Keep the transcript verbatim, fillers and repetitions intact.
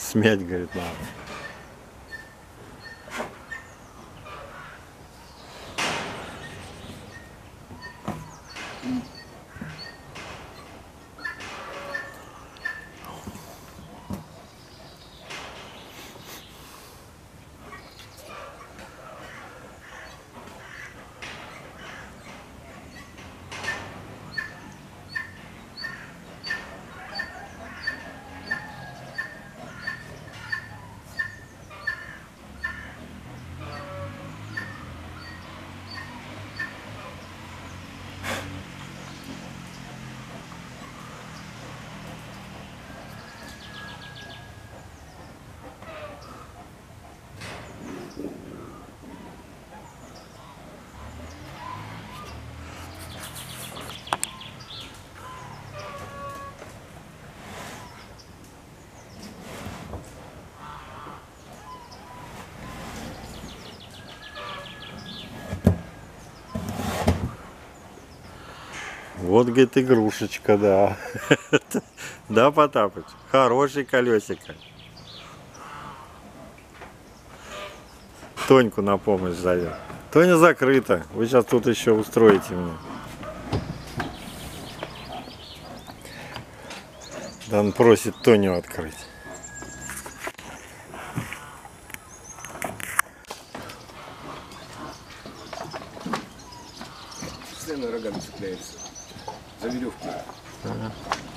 Смять, говорит, надо. Вот, говорит, игрушечка, да. Да, Потапыч? Хороший колесико. Тоньку на помощь зовет. Тоня закрыта. Вы сейчас тут еще устроите мне. Да, он просит Тоню открыть. Постоянно рогами цепляется за веревки. Ага.